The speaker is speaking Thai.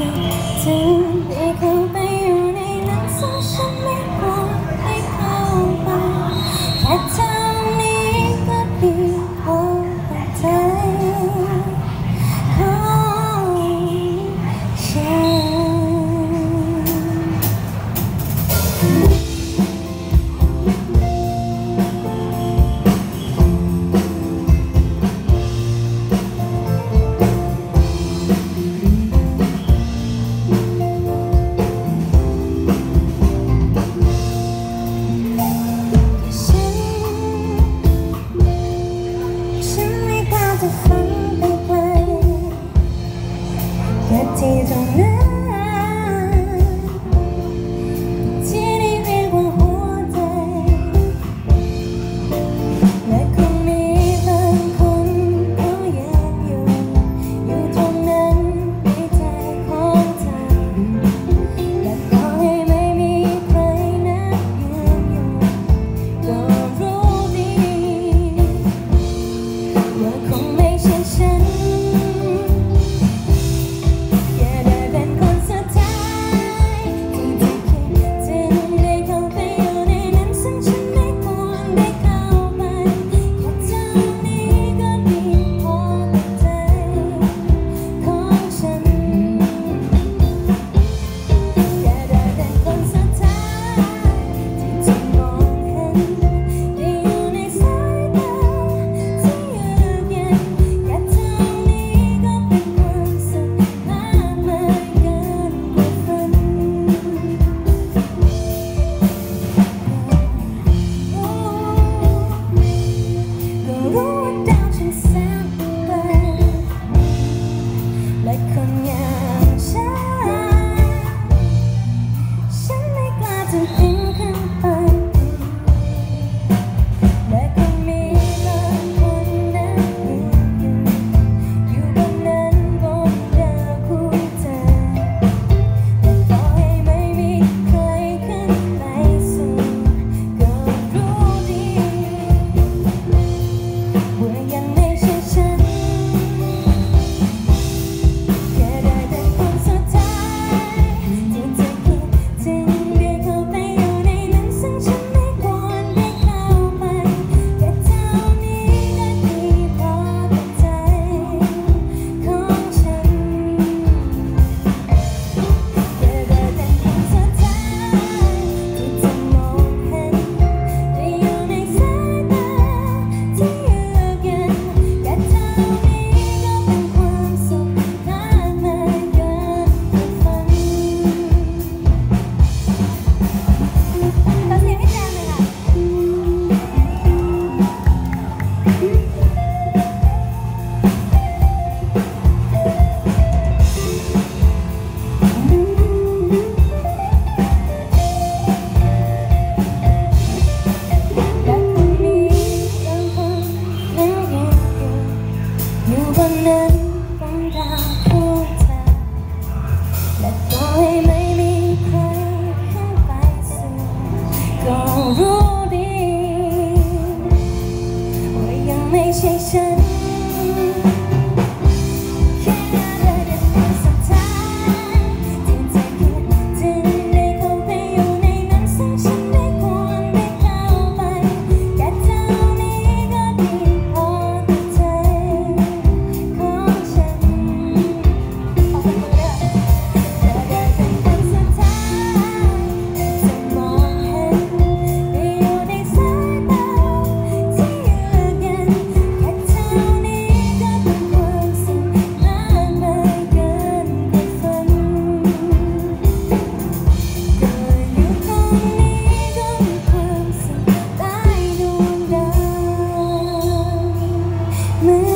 คิดถึงได้เข้าไปอยู่ในนั้นซึ่งฉันไม่ควรให้เข้าไปแค่เท่านี้ก็ดีพอใจของฉันจะฝันไปไกลแค่ที่ตรงนั้นที่ได้เรียกว่าหัวใจและคงมีบางคนเขายังอยู่ตรงนั้นในใจของเธอและต่อให้ไม่มีใครนับยืนอยู่ก็รู้ดีว่าคงไม่ใช่ฉันแค่ได้เป็นคนสุดท้ายที่เธอคิดถึงได้เข้าไปอยู่ในนั้นซึ่งฉันไม่ควรได้เข้าไปแค่เท่านี้ก็ดีพอใจของฉันแค่ได้เป็นคนสุดท้ายที่เธอมองเห็นได้อยู่ในสายตาที่เยือกเย็นแค่เท่านี้ก็เป็นความสุขมากมายเกินกว่าฝันก็รู้ว่าดาวฉันแสนไกลและคนอย่างฉันไม่กล้าจะปีนขึ้นไปและคงมีบางคนนั้นอยู่บนนั้นบนดาวคู่เธอแต่ต่อให้ไม่มีใครขึ้นไปสู่ก็รู้ดีว่ายังไม่ใช่ฉันแค่ได้เป็นคนสุดท้ายที่เธอคิดถึงได้เข้าไปอยู่ในนั้นซึ่งฉันไม่ควรได้เข้าไปแค่เท่านี้ก็ดีพอใจของฉันแค่ได้เป็นคนสุดท้ายที่เธอมองเห็นได้อยู่ในสายตาที่เยือกเย็นแค่เท่านี้ก็เป็นความสุขมากมายเกินกว่าฝันขอเสียงให้แจมเลยค่ะและคงมีบางคนนั้นยังอยู่บนนั้นบนดาวคู่เธอและต่อให้ไม่มีใครขึ้นไปสู่ก็รู้ดีว่ายังไม่ใช่ฉันแค่ได้เป็นคนสุดท้ายที่เธอคิดถึงได้เข้าไปอยู่ในนั้นซึ่งฉันไม่ควรได้เข้าไปแค่เท่านี้ก็ดีพอใจของฉันขอบคุณด้วยแค่ได้เป็นคนสุดท้ายที่เธอมองเห็นได้อยู่ในสายตาที่เยือกเย็นแค่เท่านี้ก็เป็นความสุขมากมายเกินกว่าฝันก็อยู่ตรงนี้ก็มีความสุขใต้ดวงดาวเหมือน